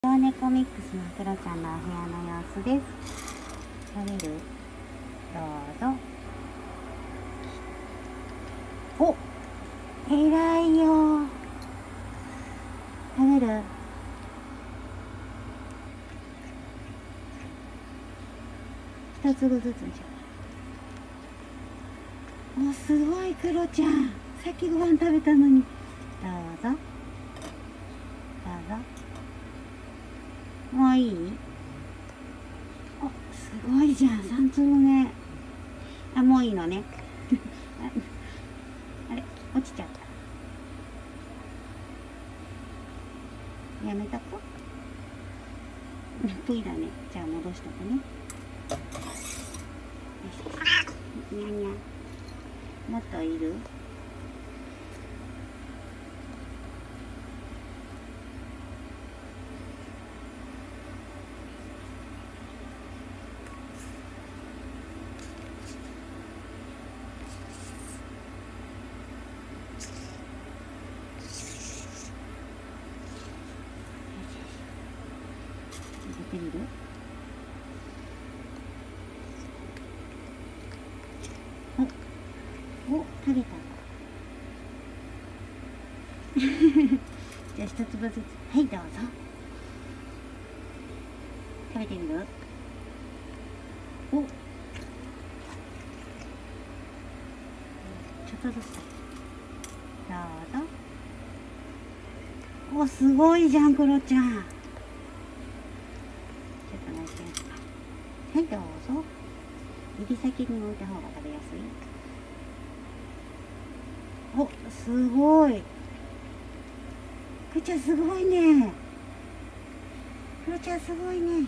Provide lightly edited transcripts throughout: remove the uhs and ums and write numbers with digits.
黒猫ミックスのクロちゃんのお部屋の様子です。食べる？どうぞ。お、偉いよ。食べる？一粒ずつじゃ。お、すごいクロちゃん。さっきご飯食べたのに。どうぞ。どうぞ。もういい？お、すごいじゃん。3粒目。あ、もういいのね。あれ、落ちちゃった。やめとこ。ぷいだね。じゃあ戻しとくね。にゃにゃ。もっといる？出てみる？お、食べた。じゃあ一粒ずつ。はい、どうぞ。食べてみる？お、ちょっとずつ。どうぞ。お、すごいじゃん、クロちゃん。ちょっと待って。はい、どうぞ。指先に置いた方が食べやすい。お、すごい。クロちゃんすごいね。クロちゃんすごいね。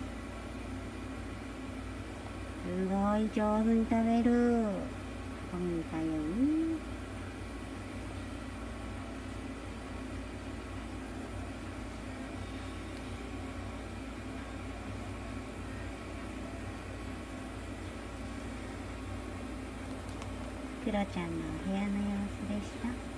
すごい上手に食べる。ここみたいよね。クロちゃんのお部屋の様子でした。